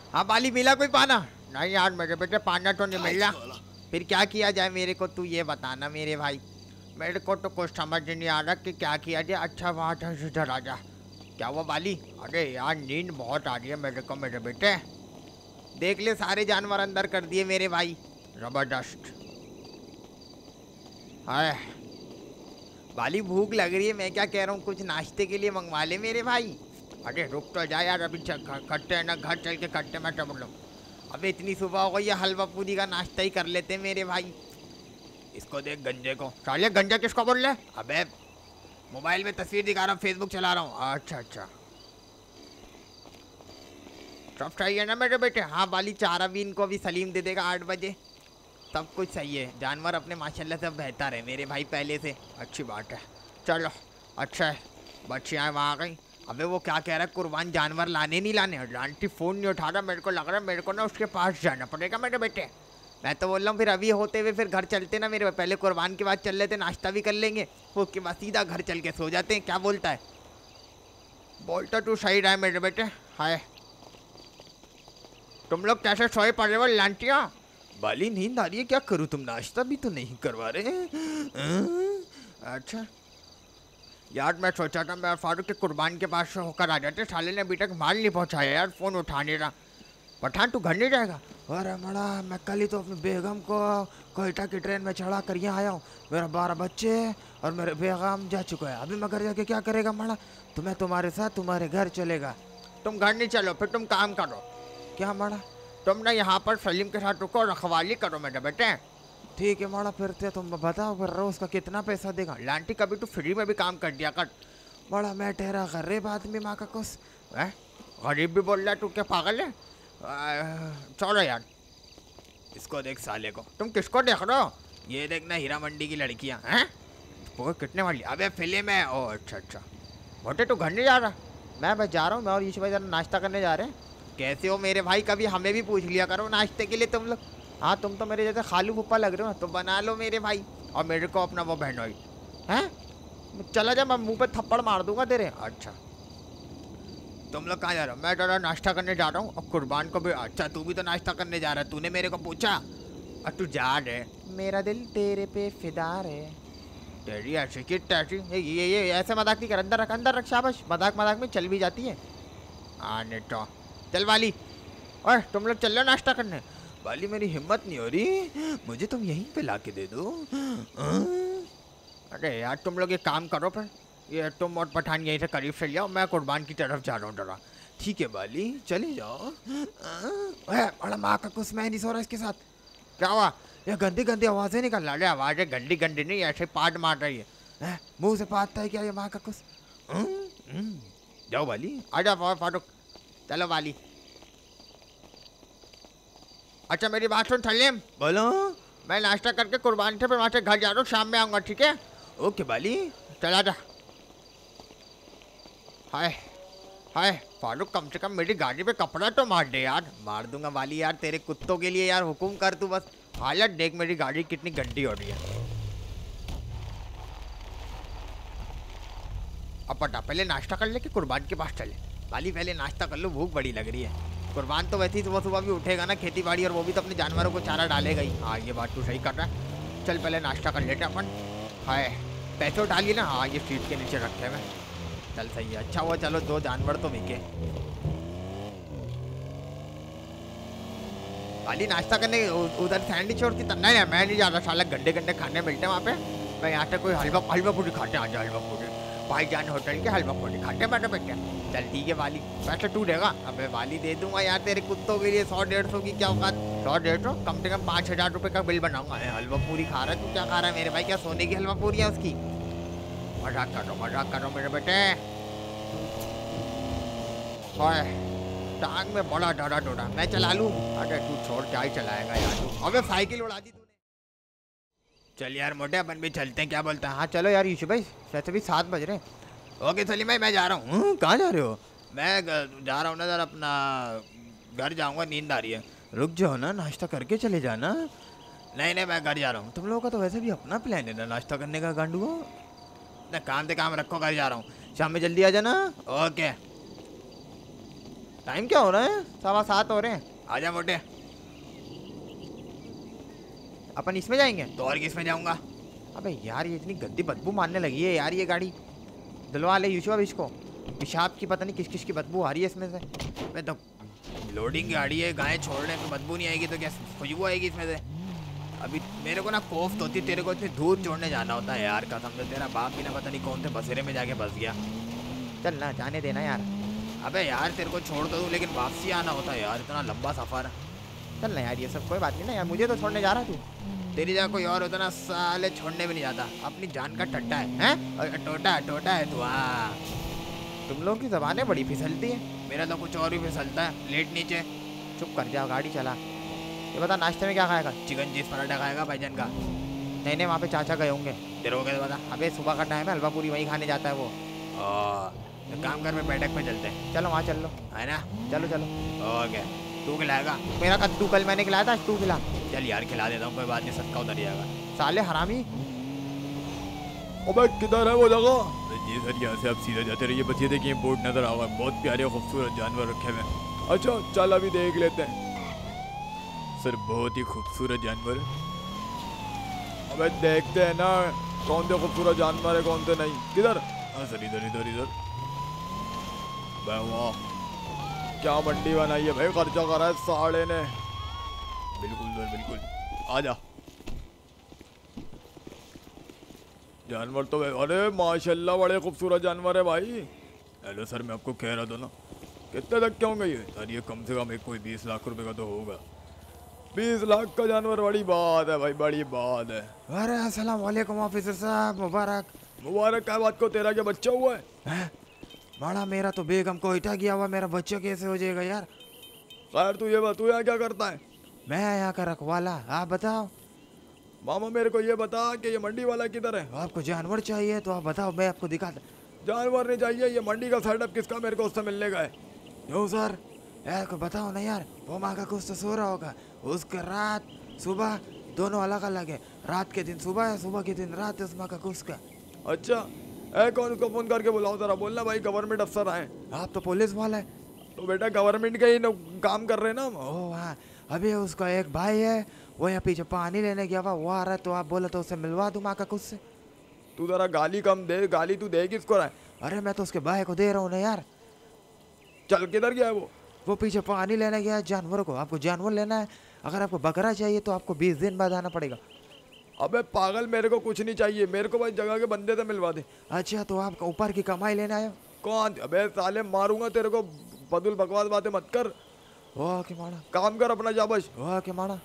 हाँ बाली, मिला कोई पाना? नहीं यार मेरे बेटे, पाना तो नहीं मिल रहा। फिर क्या किया जाए मेरे को तू ये बताना मेरे भाई। मेरे को तो कुछ समझ नहीं आ रहा कि क्या किया जाए। अच्छा वहाँ से इधर आ जा। क्या हुआ बाली? अरे यार नींद बहुत आ रही है मेरे को मेरे बेटे। देख ले सारे जानवर अंदर कर दिए मेरे भाई, जबरदस्त। हाय बाली, भूख लग रही है। मैं क्या कह रहा हूँ, कुछ नाश्ते के लिए मंगवा ले मेरे भाई। अरे रुक तो जा यार, अभी खट्टे है ना, घर चल के खट्टे में टपक लो। अबे इतनी सुबह हो गई है, हलवा पूरी का नाश्ता ही कर लेते मेरे भाई। इसको देख गंजे को। साले गंजा किसको बोल रहे? अबे मोबाइल में तस्वीर दिखा रहा हूँ, फेसबुक चला रहा हूँ। अच्छा अच्छा, सब सही है ना मेरे बेटे? हाँ बाली, चारा भी इनको अभी सलीम दे देगा 8 बजे। सब कुछ सही है, जानवर अपने माशाल्लाह से बेहतर है मेरे भाई पहले से। अच्छी बात है, चलो अच्छा है। बच्चियाँ वहाँ आ गई। अबे वो क्या कह रहा है, कुर्बान जानवर लाने नहीं लाने? आंटी फ़ोन नहीं उठा रहा, मेरे को लग रहा है मेरे को ना उसके पास जाना पड़ेगा मेरे बेटे। मैं तो बोल रहा हूँ फिर अभी होते हुए फिर घर चलते ना मेरे, पहले कुर्बान के बाद चल लेते, नाश्ता भी कर लेंगे, उसके बाद सीधा घर चल के सो जाते हैं। क्या बोलता है? बोलता तू सही रहा है मेरे बेटे। हाय तुम लोग कैसे सोए पड़े हो लांटियाँ? बाली नींद आ रही है, क्या करूँ? तुम नाश्ता भी तो नहीं करवा रहे। अच्छा यार, मैं सोचा था मैं फारूक के कुर्बान के पास से होकर आ जाते, साले ने अभी तक माल नहीं पहुंचाया यार, फ़ोन उठा नहीं रहा। पठान तू घर नहीं जाएगा? अरे मड़ा, मैं कल ही तो अपनी बेगम को कोयटा की ट्रेन में चढ़ा कर यहाँ आया हूँ। मेरा 12 बच्चे और मेरे बेगम जा चुका है, अभी मैं घर जाके क्या करेगा मड़ा? तो मैं तुम्हारे साथ तुम्हारे घर चलेगा। तुम घर नहीं चलो, फिर तुम काम करो। क्या मड़ा? तुम ना यहाँ पर सलीम के साथ रुको, रखवाली करो मेरे बेटे। ठीक है माड़ा, फिर तो तुम बताओ फिर रोज़ का कितना पैसा देगा? लांटी कभी तो फ्री में भी काम कर दिया कर। बड़ा मैं ठहरा गरीब आदमी, माँ का कुछ है। गरीब भी बोल रहा है तू, क्या पागल है? चलो यार, इसको देख साले को। तुम किसको देख रहे हो? ये देखना हीरा मंडी की लड़कियाँ हैं। वो कितने वाली? अबे फिल्म है। ओ अच्छा अच्छा, मोटे तू घर नहीं जा रहा? मैं बस जा रहा हूँ, मैं और ईशु भाई जरा नाश्ता करने जा रहे हैं। कैसे हो मेरे भाई, कभी हमें भी पूछ लिया करो नाश्ते के लिए तुम लोग। हाँ तुम तो मेरे जैसे खालू फूफा लग रहे हो, तो बना लो मेरे भाई। और मेरे को अपना वो बहनोई हैं, चला जा, मैं मुंह पे थप्पड़ मार दूंगा तेरे। अच्छा तुम लोग कहाँ जा रहे हो? मैं जरा नाश्ता करने जा रहा हूँ, और कुर्बान को भी। अच्छा तू भी तो नाश्ता करने जा रहा है? तूने मेरे को पूछा? और तू जा रहे? मेरा दिल तेरे पे फिदा है। तेरी ऐसी की तैसी, ये ऐसे मजाक नहीं कर। अंदर रख, शाबाश। मजाक मजाक में चल भी जाती है। आने तो चल वाली। और तुम लोग चल लो नाश्ता करने। वाली मेरी हिम्मत नहीं हो रही, मुझे तुम यहीं पे लाके दे दो। अरे यार तुम लोग एक काम करो फिर, ये तुम और पठान यहीं से करीब से जाओ, मैं कुर्बान की तरफ जा रहा हूँ जरा। ठीक है बाली, चले जाओ। बड़ा माँ का कुछ, मैं नहीं सो रहा इसके साथ। क्या हुआ? ये गंदी गंदी आवाज़ें निकल रहा है। आवाज़ें गंदी गंदी नहीं, ऐसे पाट मार रही है। मुँह से पाटता है क्या ये माँ का कुछ? जाओ बाली, आ जाओ फारूक। चलो बाली। अच्छा मेरी बात सुन सलीम। बोलो। मैं नाश्ता करके कुर्बान से फिर वहाँ से घर जा रहा हूँ, शाम में आऊँगा, ठीक है? ओके बाली, चला जा। हाय हाय फारूक, कम से कम मेरी गाड़ी पे कपड़ा तो मार दे यार। मार दूंगा बाली यार, तेरे कुत्तों के लिए यार, हुकुम कर तू बस। हालत देख मेरी गाड़ी कितनी गंदी हो रही है। अब पता, पहले नाश्ता कर ले कि कुर्बान के पास चले? बाली पहले नाश्ता कर लो, भूख बड़ी लग रही है। कुर्बान तो वैसे ही सुबह सुबह भी उठेगा ना, खेती बाड़ी, और वो भी तो अपने जानवरों को चारा डालेगा ही। हाँ ये बात तो सही कर रहा है। चल पहले नाश्ता कर लेते अपन। हाय पैसे उठा लिए ना? हाँ ये सीट के नीचे रखे हैं। चल सही है, अच्छा हुआ, चलो 2 जानवर तो बिके। बाली नाश्ता करने उधर सैंडविच और कितना? नहीं मैं नहीं जा रहा, साला गंदे गंदे खाने मिलते हैं वहाँ पे। मैं यहाँ से कोई हलवा पूरी खाते हैं। आज हलवा पूरी भाईजान होटल के हलवा पूरी खाते हैं बैठे बैठे। चल ठीक है वाली, पैसे तू देगा? अबे वाली दे दूंगा यार, तेरे कुत्तों के लिए 100-150 की क्या औकात? 100-150 कम से कम 5,000 रुपये का बिल बनाऊंगा। हलवा पूरी खा रहा है तू? क्या खा रहा है मेरे भाई? क्या सोने की हलवा पूरी है उसकी? मजाक कर रहा मेरे बेटे। टांग में बड़ा डरा डोरा, मैं चला लूँ? अरे तू छोड़, क्या ही चलाएगा यार तू। अबे साइकिल उड़ा दी तूने। चल यार मोटे, अपन भी चलते हैं, क्या बोलता है? हाँ चलो यार यूसुफ भाई, वैसे भी 7 बज रहे हैं। ओके सलीम भाई, मैं जा रहा हूँ। कहाँ जा रहे हो? मैं जा रहा हूँ ना जरा, अपना घर जाऊँगा, नींद आ रही है। रुक जाओ ना, नाश्ता करके चले जाना। नहीं मैं घर जा रहा हूँ। तुम लोगों का तो वैसे भी अपना प्लान है ना नाश्ता करने का, गांडू ना। काम से काम रखो, घर जा रहा हूँ, शाम में जल्दी आ जाना। ओके टाइम क्या हो रहा है? 7:15 हो रहे हैं। आजा मोटे। अपन इसमें जाएंगे तो और किस में जाऊंगा? अबे यार ये इतनी गंदी बदबू मारने लगी है यार ये गाड़ी। दिलवा ले यूसुफ इसको, पेशाब की पता नहीं किस किस की बदबू आ रही है इसमें से। मैं तो लोडिंग गाड़ी है, गाय छोड़ने में बदबू नहीं आएगी तो क्या खुशबू आएगी इसमें से? अभी मेरे को ना कोफ्त होती, तेरे को इतनी दूर छोड़ने जाना होता है यार। कसम से तेरा बाप भी ना पता नहीं कौन से बसेरे में जाके बस गया। चल ना जाने देना यार। अबे यार तेरे को छोड़ तो दूँ लेकिन वापसी आना होता है यार, इतना लंबा सफ़र। चल ना यार, ये सब कोई बात नहीं ना यार, मुझे तो छोड़ने जा रहा तू। तेरी जगह कोई और होता ना साले छोड़ने भी नहीं जाता। अपनी जान का टट्टा है और टोटा टोटा है तू। हाँ तुम लोगों की ज़बानें बड़ी फिसलती है। मेरा तो कुछ और भी फिसलता है। लेट नीचे। चुप कर जाओ, गाड़ी चला। ये बता नाश्ते में क्या खाएगा? चिकन चीज़ पराठा खाएगा भाईजान का? नहीं नहीं, वहाँ पे चाचा गए होंगे। तेरे को कैसे पता? अबे सुबह का टाइम है, हलवा पूरी वहीं खाने जाता है वो। तो काम कर, में बैठक पे चलते हैं। चलो वहाँ चल लो। है ना? चलो चलो। ओके। तू खिलाएगा? मेरा कद्दू कल मैंने खिलाया था, आज तू खिला। चल यार खिला देता हूँ, कोई बात नहीं, सदका उतर जाएगा। साले हरामी। अबे किधर है वो जगह? जी सर, यहाँ से आप सीधा जाते रहिए, बस ये देखिए बोर्ड नजर आ रहा है, बहुत प्यारे खूबसूरत जानवर रखे हुए हैं। अच्छा चल अभी देख लेते हैं। सर बहुत ही खूबसूरत जानवर। अबे देखते हैं ना कौन से खूबसूरत जानवर है कौन से नहीं। किधर? हाँ सर इधर इधर इधर। वाह क्या मंडी बनाई है भाई, खर्चा करा है साले ने। बिल्कुल सर बिल्कुल, आजा। जानवर तो अरे माशाल्लाह बड़े खूबसूरत जानवर है भाई। हेलो सर, मैं आपको कह रहा था ना, कितने तक के होंगे ये? सर ये कम से कम एक कोई 20 लाख रुपए का तो होगा। 20 लाख का जानवर, बड़ी बात है भाई, बड़ी बात है। अरे अस्सलाम वालेकुम ऑफिसर साहब, मुबारक। मुबारक क्या बात को, तेरा क्या बच्चा हुआ है? बड़ा मेरा तो बेगम को इटा गया हुआ, मेरा बच्चा कैसे हो जाएगा यार? खैर तू ये बता, तू यहाँ क्या करता है? मैं यहाँ का रखवाला, आप बताओ। मामा मेरे को ये बता कि ये मंडी वाला किधर है? आपको जानवर चाहिए तो आप बताओ, मैं आपको दिखाता। जानवर नहीं चाहिए, ये मंडी का सेटअप किसका, मेरे को उससे मिलने का है। क्यों सर? यार को बताओ ना यार, वो माँ का कुछ तो सो रहा होगा, उसका रात सुबह दोनों अलग अलग है। रात के दिन सुबह है, सुबह के दिन रात है उस माँ का कुछ का। अच्छा कौन उसको फोन करके बुलाओ जरा, बोलना भाई गवर्नमेंट अफसर आए। आप तो पुलिस वाला है। तो बेटा गवर्नमेंट का ही काम कर रहे हैं ना हम। ओह हाँ, अभी उसका एक भाई है, वो यहाँ पीछे पानी लेने गया हुआ, वो आ रहा है, तो आप बोले तो उसे मिलवा दूँ माँ का कुछ से। तू जरा गाली कम दे, गाली तू दे किसको रहा है? अरे मैं तो उसके भाई को दे रहा हूँ ना यार। चल किधर गया है वो पीछे पानी लेने गया है जानवरों को। आपको जानवर लेना है, अगर आपको बकरा चाहिए तो आपको 20 दिन बाद आना पड़ेगा। अबे पागल, मेरे को कुछ नहीं चाहिए, मेरे को भाई जगह के बंदे से मिलवा दे। अच्छा तो आप ऊपर की कमाई लेना है? कौन? अबे साले मारूंगा तेरे को, बदुल बकवास बातें मत कर। ओके माना, काम कर अपना जाबश। ओके माना।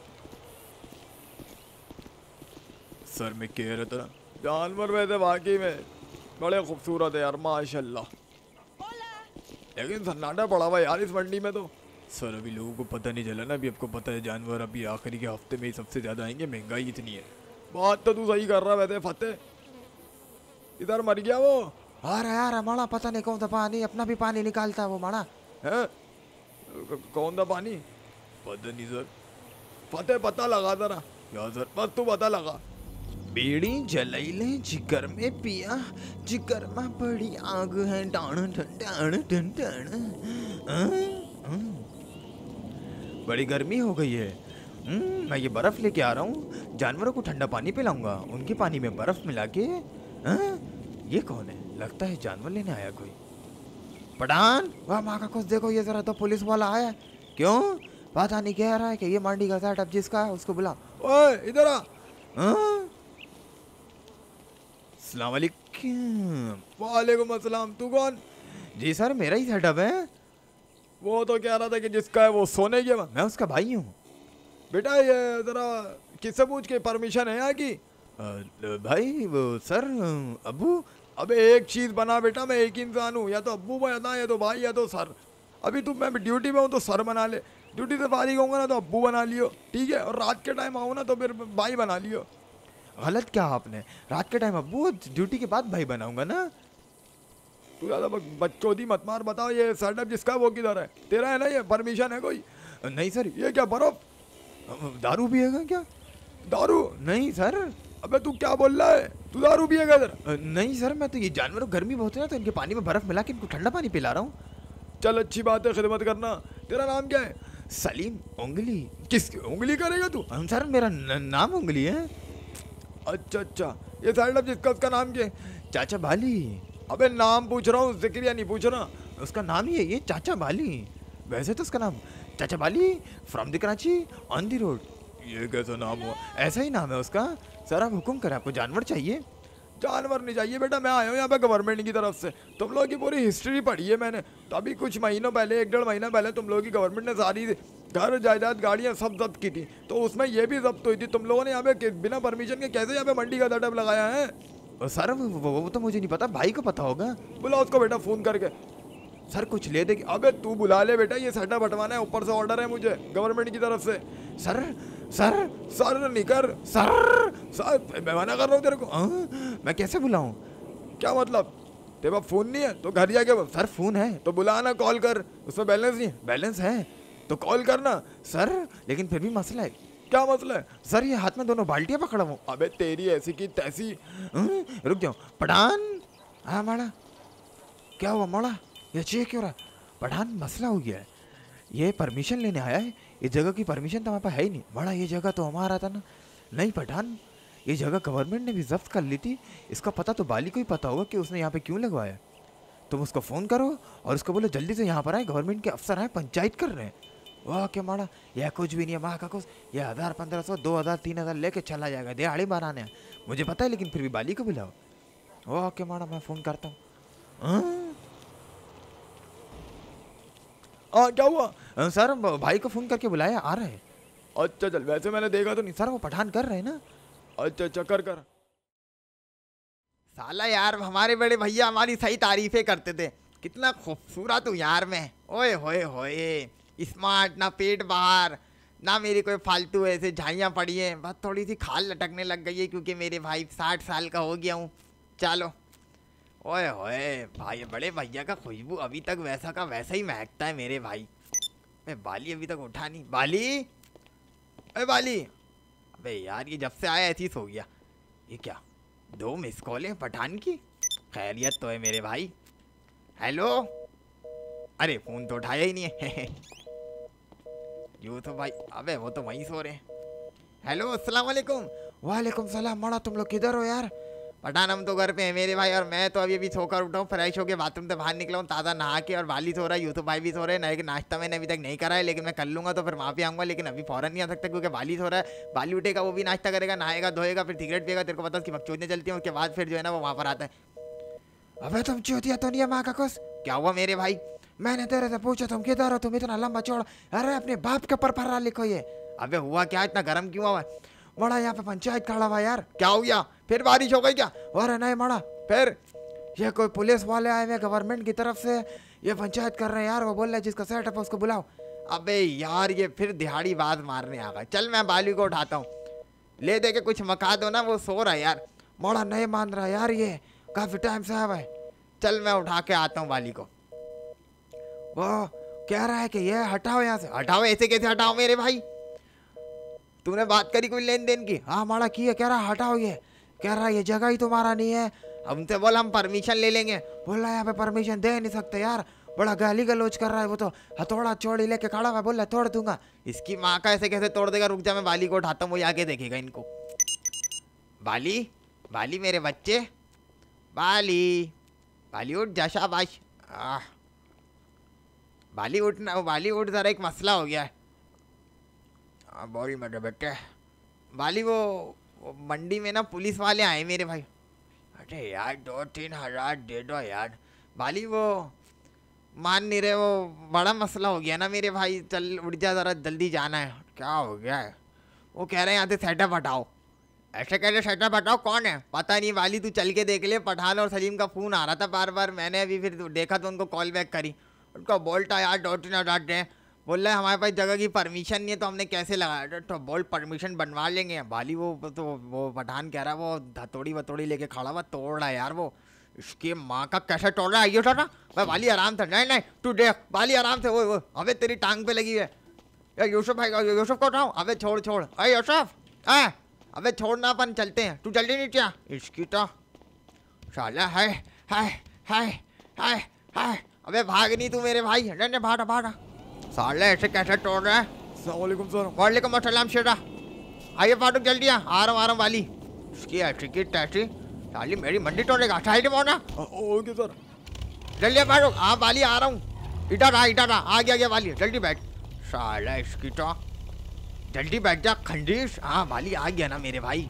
सर मैं कह रहा था, जानवर वैसे वाकई में बड़े खूबसूरत है यार माशाल्लाह, लेकिन सन्नाटा पड़ा हुआ यार इस मंडी में तो। सर अभी लोगों को पता नहीं चला ना, अभी आपको पता है जानवर अभी आखिरी के हफ्ते में ही सबसे ज़्यादा आएंगे, महंगाई इतनी है। बात तो तू सही कर रहा है वैसे फतेह, इधर मर गया वो। अरे यार माना, पता नहीं कौन सा पानी, अपना भी पानी निकालता है वो माना है। कौन सा पानी? पता नहीं सर, फतेह पता लगा जरा। या सर बस तू पता लगा। बीड़ी जलैले जिगर में पिया, जिगर में बड़ी आग है, टाण टाण टाण टाण। बड़ी गर्मी हो गई है। मैं ये बर्फ लेके आ रहा हूँ, जानवरों को ठंडा पानी पिलाऊंगा, उनके पानी में बर्फ मिला के। ये कौन है? लगता है जानवर लेने आया कोई। पठान, वाह माँ का कुछ देखो, ये जरा तो पुलिस वाला आया। क्यों? पता नहीं कह रहा है कि ये मंडी का सेटअप जिसका है उसको बुला। ओए इधर आ। अस्सलाम वालेकुम। वालेकुम अस्सलाम। तू कौन? जी सर मेरा ही सेटअप है। वो तो कह रहा था कि जिसका है वो सोने गया। मैं उसका भाई हूँ। बेटा ये जरा किससे पूछ के परमिशन है यहाँ की? भाई वो सर अबू। अबे एक चीज बना बेटा, मैं एक इंसान हूँ, या तो अब्बू बना, या तो भाई, या तो सर। अभी तू मैं ड्यूटी में हूँ तो सर बना ले, ड्यूटी से फारिग होऊंगा ना तो अब्बू बना लियो, ठीक है? और रात के टाइम आऊँ ना तो फिर भाई बना लियो। गलत क्या आपने? रात के टाइम अब्बू, ड्यूटी के बाद भाई बनाऊंगा ना। तू ज़्यादा बच्चोदी मत मार। बताओ ये सेटअप जिसका वो किधर है? तेरा है ना ये? परमिशन है कोई? नहीं सर। ये क्या बर्फ? दारू पिएगा क्या? दारू? नहीं सर। अबे तू क्या बोल रहा है? तू दारू पिएगा इधर? नहीं सर, मैं तो ये जानवरों गर्मी बहुत है ना, तो इनके पानी में बर्फ मिला के इनको ठंडा पानी पिला रहा हूँ। चल अच्छी बात है, खिदमत करना। तेरा नाम क्या है? सलीम उंगली। किसकी उंगली करेगा तू? सर मेरा नाम उंगली है। अच्छा, ये साइड अप जिसका, उसका नाम क्या है? चाचा बाली। अबे नाम पूछ रहा हूँ, जिक्रिया नहीं पूछ रहा। उसका नाम ही है ये, चाचा बाली। वैसे तो उसका नाम Chacha Bali from the Karachi on the road. ये कैसा नाम हुआ? ऐसा ही नाम है उसका। सर आप हुक्म करें, आपको जानवर चाहिए? जानवर नहीं चाहिए बेटा, मैं आया हूँ यहाँ पे गवर्नमेंट की तरफ से। तुम लोगों की पूरी हिस्ट्री पढ़ी है मैंने। तो अभी कुछ महीनों पहले, 1-1.5 महीना पहले तुम लोगों की गवर्नमेंट ने सारी घर जायदाद गाड़ियाँ सब जब्त की थी, तो उसमें ये भी जब्त हुई थी। तुम लोगों ने यहाँ पे बिना परमिशन के कैसे यहाँ पे मंडी का सेटअप लगाया है? सर वो तो मुझे नहीं पता, भाई को पता होगा। बुला उसको बेटा फ़ोन करके। सर कुछ ले देगी? अबे तू बुला ले बेटा, ये सेटअप हटवाना है, ऊपर से ऑर्डर है मुझे गवर्नमेंट की तरफ से। सर सर सर नहीं कर, सर मैं मना कर रहा हूँ तेरे को। मैं कैसे बुलाऊं? क्या मतलब? तेरे पास फ़ोन नहीं है तो घर जाके सर फ़ोन है तो बुलाना, कॉल कर। उसमें बैलेंस नहीं है? बैलेंस है तो कॉल करना। सर, लेकिन फिर भी मसला है। क्या मसला है? सर ये हाथ में दोनों बाल्टियां पकड़ा हूँ। अबे तेरी ऐसी की तैसी। रुक जाओ पठान। हाँ माड़ा, क्या हुआ माड़ा? ये चाहिए क्यों रहा? पठान मसला हो गया है, ये परमिशन लेने आया है। इस जगह की परमिशन तो हमारे पास है ही नहीं। माड़ा ये जगह तो हमारा था ना। नहीं पठान, ये जगह गवर्नमेंट ने भी जब्त कर ली थी। इसका पता तो बाली को ही पता होगा कि उसने यहाँ पे क्यों लगवाया। तुम उसको फ़ोन करो और उसको बोलो जल्दी से यहाँ पर आए, गवर्नमेंट के अफसर आए, पंचायत कर रहे हैं। वाह क्या माड़ा, यह कुछ भी नहीं है माँ का कुछ। यह 1000, 1500, 2000, 3000 लेके चला जाएगा दिहाड़ी बनाने। मुझे पता है, लेकिन फिर भी बाली को बुलाओ। वाह क्या माड़ा, मैं फ़ोन करता हूँ। क्या हुआ? सर भाई को फ़ोन करके बुलाया, आ रहे हैं। अच्छा चल, वैसे मैंने देखा तो नहीं। सर वो पठान कर रहे हैं ना। अच्छा कर। साला यार हमारे बड़े भैया हमारी सही तारीफें करते थे, कितना खूबसूरत हूँ यार मैं। ओए होए होए, स्मार्ट, ना पेट बाहर, ना मेरी कोई फालतू ऐसे झाइयाँ पड़ी हैं। बस थोड़ी सी खाल लटकने लग गई है क्योंकि मेरे भाई 60 साल का हो गया हूँ। चलो। ओए होए भाई, बड़े भैया का खुशबू अभी तक वैसा का वैसा ही महकता है मेरे भाई। मैं बाली अभी तक उठा नहीं। बाली, अरे बाली। अबे यार ये जब से आया ऐसी सो गया। ये क्या 2 मिस कॉल हैं पठान की? खैरियत तो है मेरे भाई? हेलो। अरे फ़ोन तो उठाया ही नहीं है। यूँ तो भाई, अबे वो तो वहीं सो रहे हैं। हेलो अस्सलाम वालेकुम। वालेकुम सलाम। माड़ा तुम लोग किधर हो यार? पठान हम तो घर पे हैं मेरे भाई, और मैं तो अभी सोकर उठा हूँ, फ्रेश होकर बाथरूम से बाहर निकला हूँ ताज़ा नहा के। और बाली सो रहा है, यूसुफ भाई भी सो रहे हैं। नए नाश्ता मैंने अभी तक नहीं करा है, लेकिन मैं कर लूँगा तो फिर वहाँ पे आऊँगा। लेकिन अभी फ़ौरन नहीं आ सकता क्योंकि बाली सो रहा है। बाली उठेगा, वो भी नाश्ता करेगा, नहाएगा, धोएगा, फिर सिगरेट पिएगा। तेरे को पता उसकी बकचोदने चलती है, उसके बाद फिर जो है ना वो वहाँ पर आता है। अबे तुम चौथिया तो नहीं है माँ का कुछ? क्या हुआ मेरे भाई? मैंने तेरे से पूछा तुम किधर हो, तुम इतना लंबा चौड़ा। अरे अपने बाप के ऊपर फर्रा लिखो ये। अबे हुआ क्या, इतना गर्म क्यों हुआ? बड़ा यहाँ पे पंचायत खड़ा हुआ यार। क्या हो गया? फिर बारिश हो गई क्या? अरे नहीं माड़ा, फिर ये कोई पुलिस वाले आए हुए गवर्नमेंट की तरफ से, ये पंचायत कर रहे हैं यार। वो बोल रहे हैं जिसका सेटअप है उसको बुलाओ। अबे यार ये फिर दिहाड़ी बात मारने आ गया। चल मैं बाली को उठाता हूँ, ले दे के कुछ मका दो ना, वो सो रहा है यार। माड़ा नहीं मान रहा यार, ये काफी टाइम से आया है। चल मैं उठा के आता हूँ बाली को। वो कह रहा है कि ये हटाओ यहाँ से। हटाओ? ऐसे कैसे हटाओ मेरे भाई? तूने बात करी कोई लेन देन की? हाँ माड़ा की है, कह रहा हटाओ ये। कह रहा ये जगह ही तुम्हारा नहीं है। हमसे बोल हम परमिशन ले लेंगे। बोल रहा है यहाँ पे परमिशन दे नहीं सकते यार। बड़ा गाली गलोच कर रहा है वो तो। हथौड़ा चौड़ी लेके खड़ा हुआ, बोल रहा तोड़ दूंगा। इसकी माँ का ऐसे कैसे तोड़ देगा? रुक जा, मैं बाली को उठाता हूँ, वो आके देखेगा इनको। बाली, बाली मेरे बच्चे, बाली, बाली उठ जा, शाबाश। बाली उठना, बाली उठ, जरा एक मसला हो गया है। बोल मेरे बेटे। बाली वो मंडी में ना पुलिस वाले आए मेरे भाई। अरे यार 2-3 हज़ार दे दो यार। बाली वो मान नहीं रहे, वो बड़ा मसला हो गया ना मेरे भाई। चल उठ जा, ज़रा जल्दी जाना है। क्या हो गया है? वो कह रहे हैं यहाँ से सेटअप हटाओ। ऐसे कह रहे सेटअप हटाओ? कौन है? पता नहीं बाली, तू चल के देख ले। पठान और सलीम का फ़ोन आ रहा था बार बार, मैंने अभी फिर देखा तो उनको कॉल बैक करी। उनका बोल्टा यार 2-3 हज़ार दे। बोल रहे हमारे पास जगह की परमिशन नहीं है तो हमने कैसे लगाया। तो बोल परमिशन बनवा लेंगे। बाली वो पठान कह रहा है वो धतोड़ी वतोड़ी लेके खड़ा हुआ, तोड़ रहा है यार वो। इसकी माँ का कैसे तोड़ रहा है? ये ना भाई, बाली आराम से। नहीं नहीं तू देख, बाली आराम से। वो अबे तेरी टांग पे लगी है यार। यूसुफ भाई, यूसुफ को उठाओ। अबे छोड़ छोड़, अरे यूसुफ, अबे छोड़ना, अपन चलते हैं। तू जल्दी नीचे आ। इसकी तो साला है। अबे भाग नहीं तू मेरे भाई, नहीं नहीं भागा भागा। साले ऐसे कैसे तोड़ रहा है। अस्सलामुअलैकुम सर। वालेकुम अस्सलाम शेरा। आइए फाटूक जल्दी आ रहा हूँ वाली। उसकी ऐसी की तैसी साली मेरी मंडी तोड़ेगा। साइड में होना। Okay sir. जल्दी फाटूक। हाँ वाली आ रहा हूँ। इधर आ गया वाली, जल्दी बैठ। साला इसकी तो जल्दी बैठ जा खंडीस। हाँ वाली आ गया ना मेरे भाई।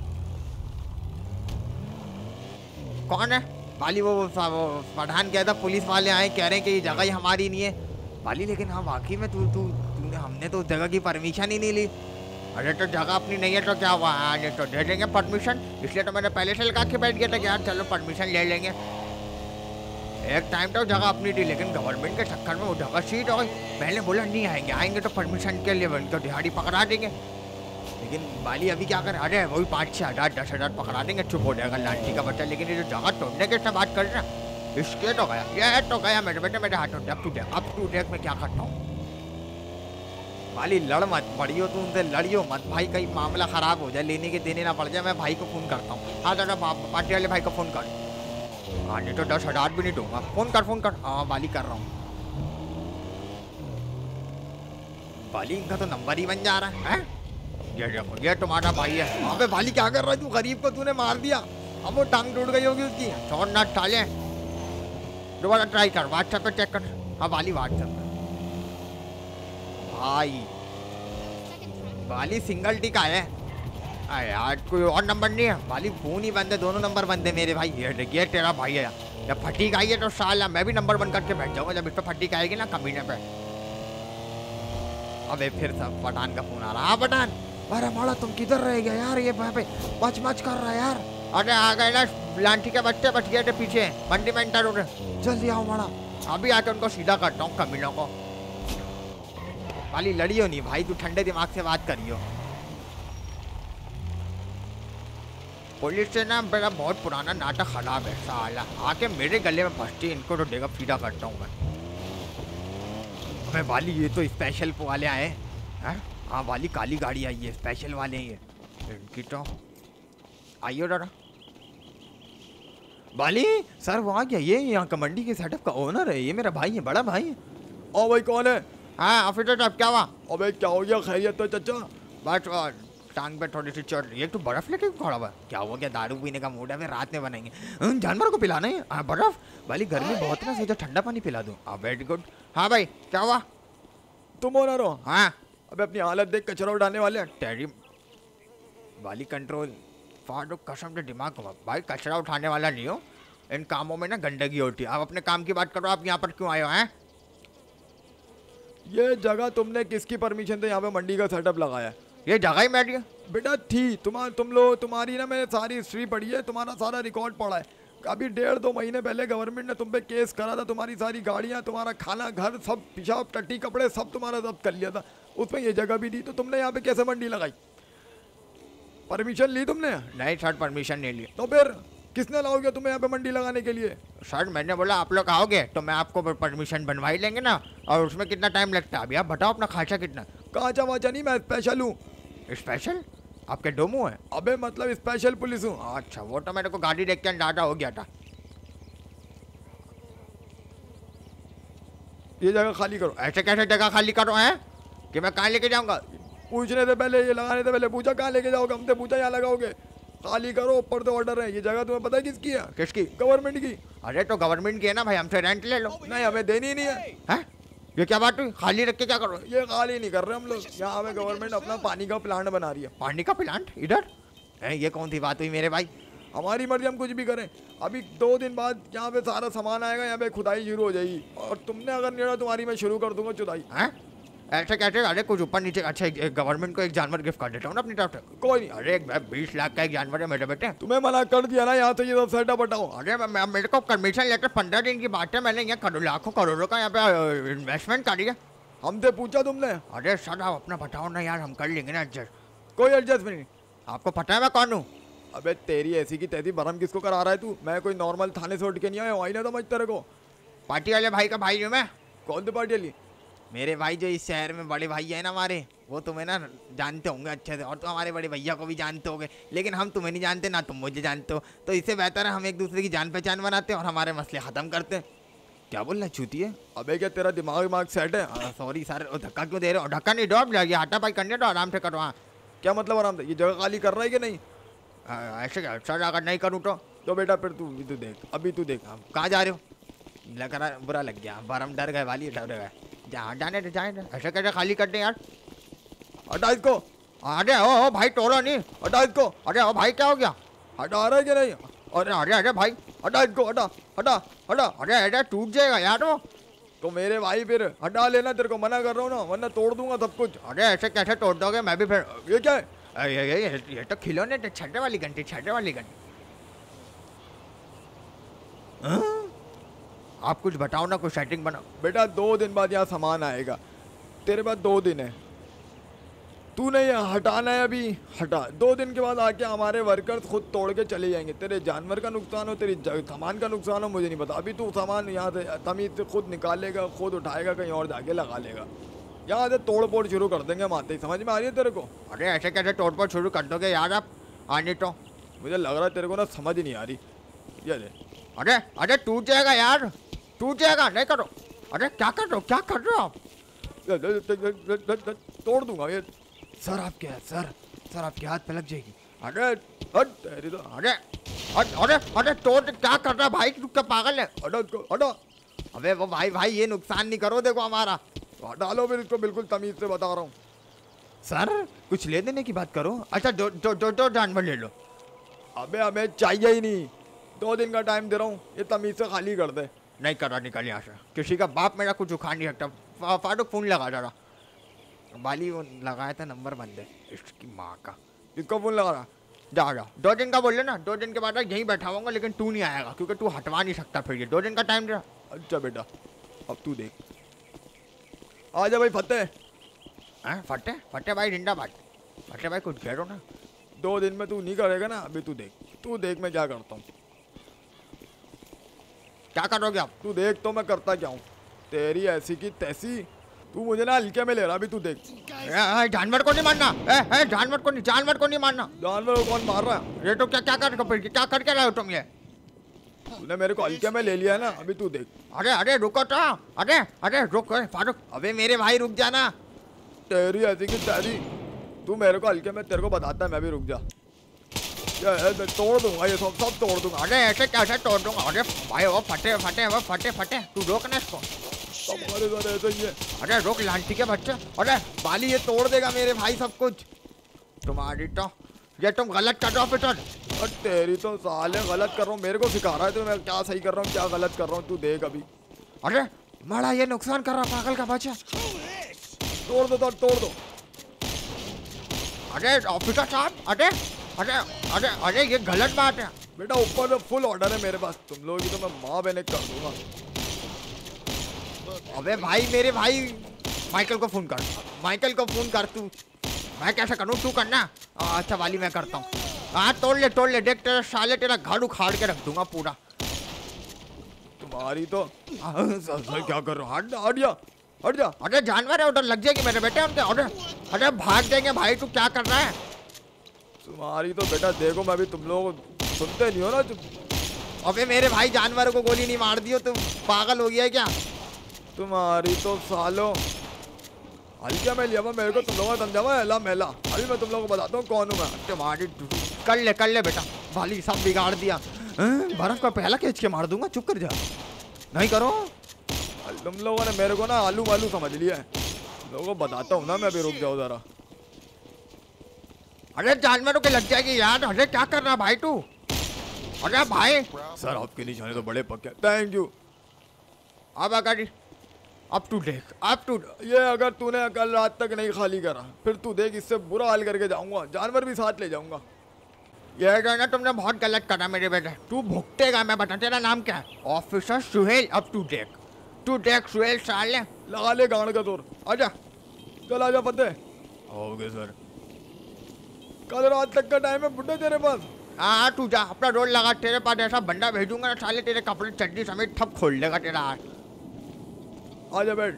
कौन है वाली? वो पठान कहता पुलिस वाले आए कह रहे हैं कि ये जगह ही हमारी नहीं है वाली। लेकिन हाँ वाकई में तूने हमने तो जगह की परमिशन ही नहीं ली। अरे तो जगह अपनी नहीं है तो क्या हुआ? हाँ नहीं तो दे देंगे परमिशन। इसलिए तो मैंने पहले से लगा के बैठ गया था कि यार चलो परमिशन ले लेंगे। एक टाइम तो जगह अपनी थी लेकिन गवर्नमेंट के चक्कर में वो जगह सीट हो गई। पहले बोला नहीं आएंगे तो परमिशन के लिए उनको दिहाड़ी पकड़ा देंगे। लेकिन बाली अभी क्या करे? अरे वही 5-6 हज़ार 10 हज़ार पकड़ा देंगे, चुप हो जाएगा लाठी का बच्चा। लेकिन ये जो जगह तोड़ने के से बात कर रहे ना, इसके तो गया, ये तो गया मेरे बेटे। मेरे हाथों अब टू देख मैं क्या करता हूँ। बाली लड़ मत, पड़ियो तू उनसे लड़ियो मत भाई, कहीं मामला खराब हो जाए, लेने के देने ना पड़ जाए। मैं भाई को फ़ोन करता हूँ। हाँ दादा पार्टी वाले भाई को फ़ोन कर। हाँ नहीं तो 10 हज़ार भी नहीं दूंगा। फ़ोन कर। हाँ बाली कर रहा हूँ। बाली इनका तो नंबर ही बन जा रहा है। ये देखो ये तुम्हारा भाई है। अबे बाली क्या कर रहा है तू? गरीब को तूने मार दिया, अब वो टांग टूट गई होगी उसकी। छोड़ ना टाले, दोबारा ट्राई कर। व्हाट्सएप पे चेक कर। हाँ बाली व्हाट्सएप पे। भाई बाली सिंगल टिक आया है। अरे यार कोई और नंबर नहीं है बाली? फोन ही बंद है, दोनों नंबर बंद है मेरे भाई। ये तेरा भाई है। जब फटीक आई है तो साला मैं भी नंबर बंद करके बैठ जाऊंगा। जब इस पर फटीक आएगी ना कमीने पे। अबे फिर सब पठान का फोन आ रहा। हाँ पठान। अरे मोड़ा तुम किधर रह गया यार? ये वहाँ पे मच कर रहा है यार। अरे आ गए ना लाठी के बच्चे बच गए थे पीछे मंडी में इंटर हो रहे। जल्दी आओ मोड़ा, अभी आके उनको सीधा करता हूँ कमीनों को। वाली लड़ियो नहीं भाई, तू ठंडे दिमाग से बात करियो। पुलिस से ना मेरा बहुत पुराना नाटक खराब है। साला आके मेरे गले में फंसती, इनको तो देगा सीधा करता हूँ मैं। अबे वाली ये तो स्पेशल वाले आए हैं। हाँ वाली काली गाड़ी आई है, स्पेशल वाले हैं ये। इनकी तो आइयो दादा। वाली सर वो आ गया, ये यहाँ का मंडी के सेटअप का ओनर है, ये मेरा भाई है, बड़ा भाई है। ओ भाई कौन है? हाँ ऑफिसर साहब क्या हुआ? अबे क्या हो गया? खैरियत तो चाचा? बस टांग पे थोड़ी सी चोट। ये तो बर्फ लेके खड़ा हुआ क्या हुआ? क्या दारू पीने का मूड है? फिर रात में बनाएंगे। जानवर को पिलाना है। हाँ बर्फ वाली गर्मी बहुत ना, सीधा ठंडा पानी पिला दूँ। हाँ वेरी गुड। हाँ भाई क्या हुआ? तुम ओनर हो? हाँ। अबे अपनी हालत देख, कचरा उठाने वाले। टेरी वाली कंट्रोल। फारूक कसम से दिमाग घुमा भाई, कचरा उठाने वाला नहीं हो। इन कामों में ना गंदगी होती है। आप अपने काम की बात करो। आप यहाँ पर क्यों आए हो? हैं ये जगह तुमने किसकी परमिशन से यहाँ पे मंडी का सेटअप लगाया? ये जगह ही मेरी है बेटा थी तुम्हारी ना मैंने सारी हिस्ट्री पढ़ी है, तुम्हारा सारा रिकॉर्ड पढ़ा है। अभी 1.5-2 महीने पहले गवर्नमेंट ने तुम पे केस करा था। तुम्हारी सारी गाड़ियाँ, तुम्हारा खाना, घर, सब पेशाब टट्टी कपड़े सब तुम्हारा जब्त कर लिया था। उसमें ये जगह भी दी, तो तुमने यहाँ पे कैसे मंडी लगाई? परमिशन ली तुमने? नहीं सर परमिशन नहीं ली। तो फिर किसने लाओगे तुम्हें यहाँ पे मंडी लगाने के लिए? सर मैंने बोला आप लोग आओगे तो मैं आपको परमिशन बनवा ही लेंगे ना। और उसमें कितना टाइम लगता है? अभी आप बताओ अपना खर्चा कितना? काचा वाचा नहीं, मैं स्पेशल हूँ। स्पेशल? आपके डोमो है? अबे मतलब स्पेशल पुलिस हूँ। अच्छा वो तो मेरे को गाड़ी देख के अंदाजा हो गया था। ये जगह खाली करो। ऐसे कैसे जगह खाली करो हैं कि मैं कहाँ लेके जाऊँगा? पूछने से पहले, ये लगाने से पहले पूछा कहाँ लेके जाओगे? हमसे पूछा यहाँ लगाओगे? खाली करो, ऊपर से ऑर्डर है। ये जगह तुम्हें पता है किसकी है? किसकी? गवर्नमेंट की। अरे तो गवर्नमेंट की है ना भाई, हमसे रेंट ले लो। नहीं हमें देनी नहीं है। हैं? ये क्या बात हुई? खाली रख के क्या करो? ये खाली नहीं कर रहे हम लोग, यहाँ हमें गवर्नमेंट अपना पानी का प्लांट बना रही है। पानी का प्लांट इधर है? ये कौन सी बात हुई मेरे भाई? हमारी मर्जी, हम कुछ भी करें। अभी 2 दिन बाद यहाँ पे सारा सामान आएगा, यहाँ पे खुदाई शुरू हो जाएगी। और तुमने अगर नहीं, तुम्हारी मैं शुरू कर दूंगा खुदाई। हैं? ऐसे कैसे? अरे कुछ ऊपर नीचे। अच्छा गवर्नमेंट को एक जानवर गिफ्ट कर देता हूँ ना अपनी तरफ से। कोई नहीं। अरे 20 लाख का एक जानवर है मेरे बेटे। तुम्हें मना कर दिया ना, यहाँ से ये सब सेटअप हटाओ। अरे मेरे को परमिशन लेकर 15 दिन की बात है। मैंने यहाँ लाखों करोड़ों का यहाँ पे इन्वेस्टमेंट करी है। हमसे पूछा तुमने? अरे सर आप अपना बताओ ना यार, हम कर लेंगे ना एडजस्ट। कोई एडजस्टमेंट नहीं। आपको पता है मैं कौन हूँ? अबे तेरी ऐसी की तैसी भरम किसको करा रहा है तू? मैं कोई नॉर्मल थाने से उठ के नहीं आया हूँ, आई ना समझ तेरे को। पार्टी वाले भाई का भाई हूँ मैं। कौन सी पार्टी वाली? मेरे भाई जो इस शहर में बड़े भाई है ना हमारे, वो तुम्हें ना जानते होंगे अच्छे से, और तो हमारे बड़े भैया को भी जानते होंगे। लेकिन हम तुम्हें नहीं जानते ना तुम मुझे जानते हो, तो इससे बेहतर है हम एक दूसरे की जान पहचान बनाते हैं और हमारे मसले ख़त्म करते हैं। क्या बोल रहा है चूतिए? अबे क्या तेरा दिमाग सेट है? सॉरी सर, धक्का क्यों दे रहे हो? धक्का नहीं दो, लगे हाथापाई करने दो, आराम से करो। हाँ क्या मतलब आराम से? ये जगह खाली कर रहा है कि नहीं? ऐसे क्या सर, अगर नहीं करूँ तो बेटा फिर तू देख, अभी तू देख। कहाँ जा रहे हो? लग रहा बुरा लग गया, बरम डर गए वाली, डर गए। जहाँ जाने दे जाए, ऐसे कैसे खाली कर दे यार? हटा इसको। अरे ओ भाई तोड़ो नहीं, हटा इसको। अरे ओ भाई क्या हो गया? हटा रहा है कि नहीं? अरे अरे अरे भाई, हटा इसको, हटा हटा हटा। अरे अरे टूट जाएगा यार वो। तो मेरे भाई फिर हटा लेना, तेरे को मना कर रहा हूँ ना, वरना तोड़ दूंगा सब कुछ। अरे ऐसे कैसे तोड़ दोगे? मैं भी फिर ये क्या है? ये तो खिलौने थे, छठे वाली घंटी, छठे वाली घंटी। आप कुछ बताओ ना, कुछ सेटिंग बनाओ। बेटा 2 दिन बाद यहाँ सामान आएगा, तेरे पास 2 दिन है। तूने ये हटाना है अभी, हटा। 2 दिन के बाद आके हमारे वर्कर्स खुद तोड़ के चले जाएंगे। तेरे जानवर का नुकसान हो, तेरी सामान का नुकसान हो, मुझे नहीं पता। अभी तू सामान यहाँ से तमीज से खुद निकालेगा, खुद उठाएगा, कहीं और जाके लगा लेगा। यहाँ से तोड़ फोड़ शुरू कर देंगे हम आते ही, समझ में आ रही है तेरे को? अरे ऐसे कैसे तोड़ फोड़ शुरू कर दोगे यार आप? आने तो मुझे लग रहा है तेरे को ना समझ ही नहीं आ रही। ये ले। अरे अरे टूट जाएगा यार, टूट जाएगा, नहीं करो। अरे क्या कर रहे हो, क्या कर रहे हो आप? तोड़ दूंगा ये। सर आप क्या है सर आपके हाथ पे लग जाएगी। अरे हट तेरी तो। अरे अरे अरे तोड़, क्या कर रहा है भाई? तू क्या पागल है? हटा इसको, हटा। अबे वो भाई ये नुकसान नहीं करो, देखो हमारा। हटा लो फिर इसको, बिल्कुल तमीज से बता रहा हूँ। सर कुछ ले देने की बात करो। अच्छा दो जानवर ले लो। अबे हमें चाहिए ही नहीं, 2 दिन का टाइम दे रहा हूँ, ये तमीज से खाली कर दे। नहीं कर रहा, निकल यहाँ से। किसी का बाप मेरा कुछ उखाड़ नहीं सकता। फाटूक फोन लगा जरा, बाली वो लगाया था, नंबर बंद है इसकी माँ का। इसको फोन लगा रहा। जा 2 दिन का बोल लेना, 2 दिन के बाद यहीं बैठा हुआ, लेकिन तू नहीं आएगा क्योंकि तू हटवा नहीं सकता। फिर ये 2 दिन का टाइम दे। अच्छा बेटा अब तू देख, आ जा भाई फतेह। फटे भाई जिंदाबाद। फटे भाई कुछ कह रहे हो ना? 2 दिन में तू नहीं करेगा ना, अभी तू देख मैं क्या करता हूँ। क्या करोगे आप? तू देख तो मैं करता क्या हूँ। तेरी ऐसी की तैसी, तू मुझे ना हल्के में ले रहा। अभी तू देख। जानवर को नहीं मारना, जानवर को नहीं मारना। जानवर को कौन मार रहा है? ये तो क्या करके रहे हो तुम? ये तूने मेरे को हल्के में ले लिया है ना, अभी तू देख। अरे रुको तो, अरे रुक फारूक। अबे मेरे भाई रुक जाना। तेरी ऐसी की तेरी, तू मेरे को हल्के में, तेरे को बताता है मैं भी, रुक जा। तोड़ दूंगा ये सब तोड़ दूंगा। अरे ऐसे कैसे तोड़ दूंगा? अरे भाई वो फटे, तू रोक ना इसको। हमारे साथ ऐसा ही है। अरे रोक लांटी के बच्चे। अरे बाली ये तोड़ देगा मेरे भाई सब कुछ। तुम्हारी तो ये तुम गलत कर रहे हो पीटर। और तेरी तो साले गलत कर रहा हूँ, मेरे को सिखा रहा है तो मैं क्या सही कर रहा हूँ क्या गलत कर रहा हूँ, तू देख अभी। अरे बड़ा ये नुकसान कर रहा पागल का बच्चा। तोड़ दो। अरे ऑफिसर साहब, अरे ये गलत बात है। बेटा ऊपर में फुल ऑर्डर है मेरे पास, तुम लोग की तो मैं माँ बहने कर दूंगा। अबे भाई मेरे भाई माइकल को फोन कर तू। मैं कैसे करूँ, तू करना। अच्छा वाली मैं करता हूँ। हाँ तोड़ ले, देख तेरा साले तेरा घर उखाड़ के रख दूंगा पूरा। तुम्हारी तो क्या कर रहा हूँ, हट जा। अरे जानवर है उधर, लग जाएगी मेरे बेटे उनके। अरे भाग जाएंगे भाई, तू क्या कर रहा है? तुम्हारी तो बेटा देखो, मैं भी तुम लोग सुनते नहीं हो ना। अबे मेरे भाई जानवर को गोली नहीं मार दियो, तुम पागल हो गया है क्या? तुम्हारी तो सालो हल्का में लिया मेरे को, तुम लोगों ने समझा मेला मेला। अभी मैं तुम लोगों को बताता हूँ कौन हूँ मैं। तुम्हारी कर ले बेटा, भाली सब बिगाड़ दिया। बर्फ का पहला खींच के मार दूंगा, चुप कर जा। नहीं करो। तुम लोगों ने मेरे को ना आलू वालू समझ लिया है। लोगों को बताता हूँ ना मैं भी, रुक जाओ जरा। अरे जानवरों के लग जाएगी यार। अरे क्या कर रहा भाई तू? अरे भाई सर आपके निशाने तो बड़े पक्के, थैंक यू। अब तू देख, ये अगर तूने कल रात तक नहीं खाली करा, फिर तू देख इससे बुरा हाल करके जाऊंगा, जानवर भी साथ ले जाऊंगा। ये जो ना तुमने बहुत गलत करा मेरे बेटे, तू भुगतेगा। मैं बता, तेरा नाम क्या है? ऑफिसर सुहेल। अब तू देख सुहेल साले, लगा ले गाड़ का तोर। आजा, चल आजा फतेह। Okay sir. कल रात तक का टाइम है बुड्ढे तेरे पास। हाँ तू जा, अपना रोल लगा। तेरे पास ऐसा बंदा भेजूंगा ना साले, तेरे कपड़े चड्डी समेत ठप खोल देगा तेरा हाथ। आजा बैठ।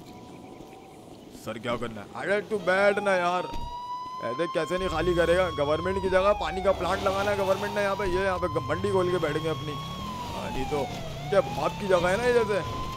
सर क्या करना है? अरे तू बैठ ना यार, ऐसे कैसे नहीं खाली करेगा? गवर्नमेंट की जगह पानी का प्लांट लगाना है गवर्नमेंट ने यहाँ पे, ये यहाँ पे मंडी खोल के बैठेंगे अपनी। नहीं तो क्या बाप की जगह है ना ये, जैसे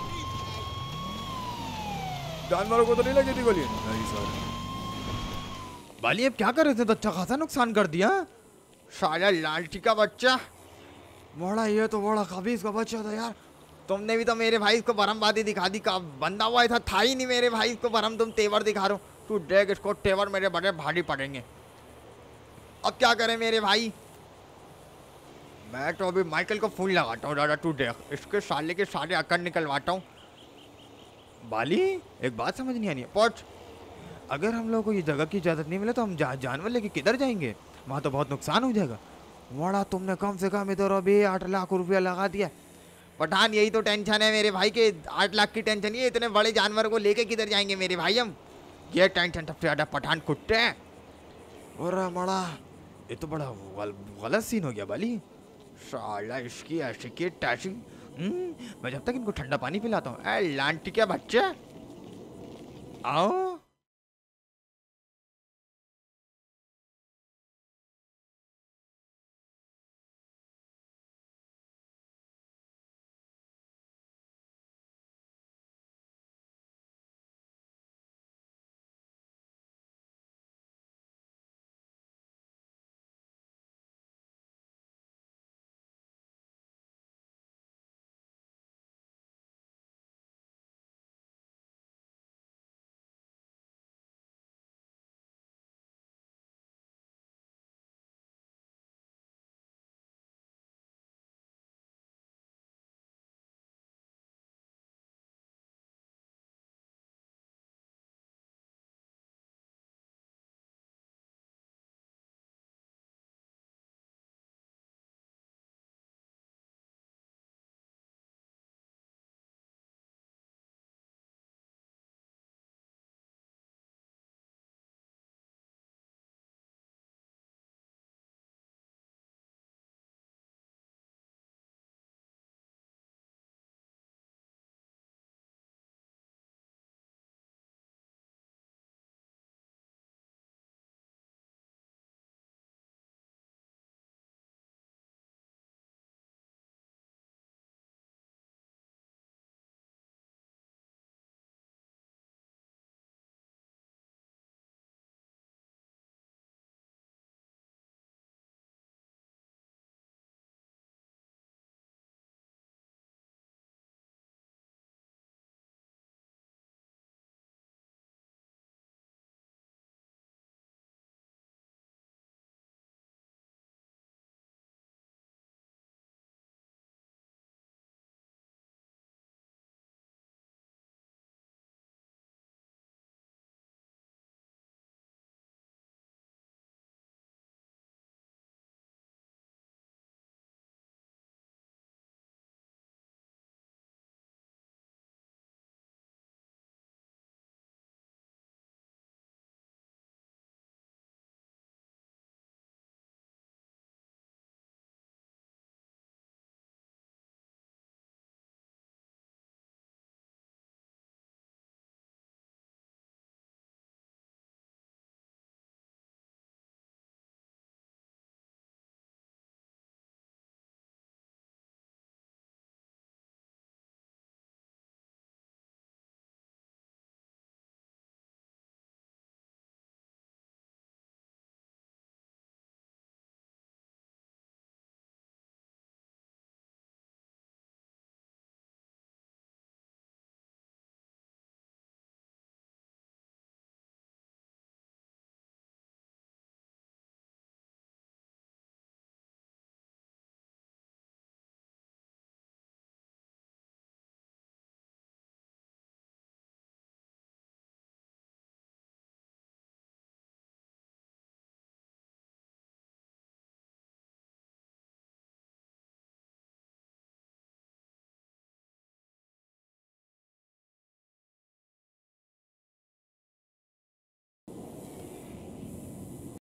जानवरों को तो नहीं लगी थी गोली? नहीं सर। बाली अब क्या कर रहे थे, तो अच्छा खासा नुकसान कर दिया। साला लालची का बच्चा, बड़ा ये तो बड़ा खबीज का बच्चा था यार। तुमने भी तो मेरे भाई को बरमबादी दिखा दी। का बंदा हुआ ऐसा था ही नहीं मेरे भाई को बरम, तुम तेवर दिखा रहे हो। तू देख इसको, तेवर मेरे बड़े भारी पड़ेंगे। अब क्या करें मेरे भाई, मैं तो अभी माइकल को फोन लगाता हूँ। दादा तू देख, इसके साले के सारे अकड़ निकलवाता हूँ। बाली एक बात समझ नहीं आनी है, पहुँच। अगर हम लोग को ये जगह की इजाजत नहीं मिले तो हम जानवर लेके किधर जाएंगे? वहाँ तो बहुत नुकसान हो जाएगा। बड़ा तुमने कम से कम इधर अभी 8 लाख रुपया लगा दिया। पठान यही तो टेंशन है मेरे भाई के, 8 लाख की टेंशन ही है। इतने बड़े जानवर को लेके किधर जाएंगे मेरे भाई हम, ये टेंशन सबसे ज़्यादा पठान कुत्ते हैं। और बड़ा ये तो बड़ा गलत सीन हो गया बाली। साला इसकी ऐसी की टैसी। मैं जब तक इनको ठंडा पानी पिलाता हूँ। ए लांटी के बच्चे, आओ